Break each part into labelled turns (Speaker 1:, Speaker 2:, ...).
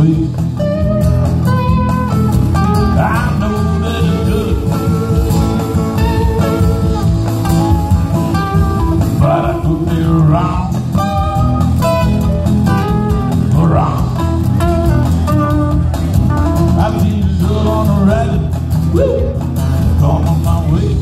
Speaker 1: way. I know that it's good, but I could be wrong. I feel good on the rabbit, woo, come on my way.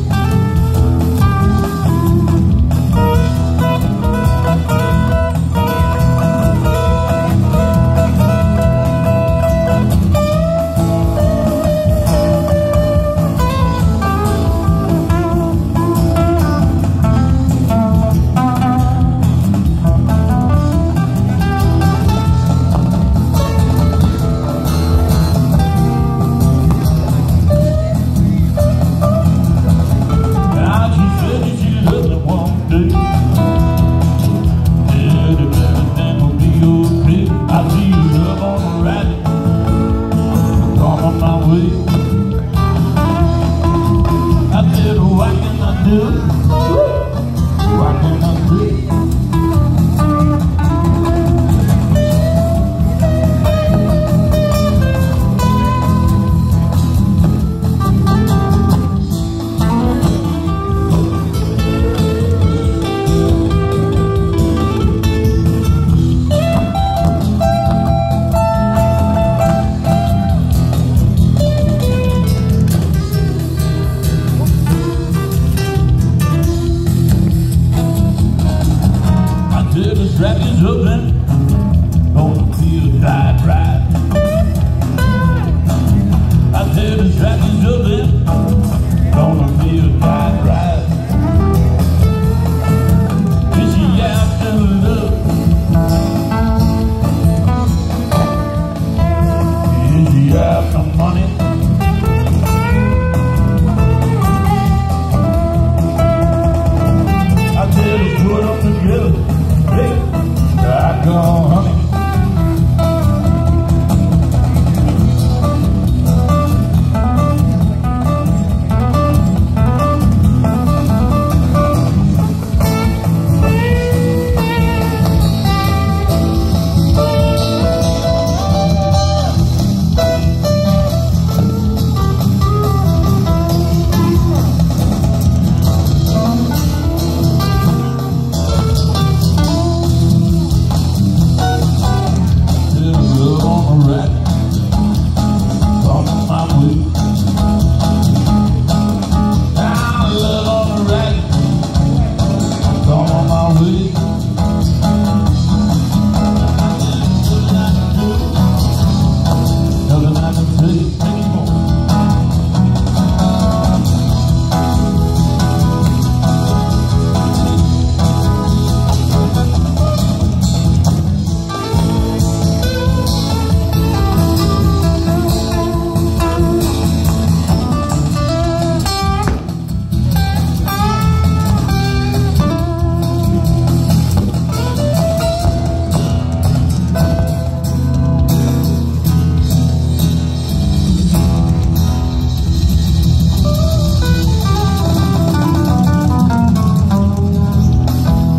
Speaker 1: Strap is open, gonna feel tight right. I said the strap is open, gonna feel tight right. Is she after love? Is she after money? I said let's put them together. I go, honey.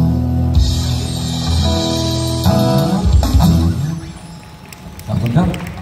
Speaker 2: Cảm ơn các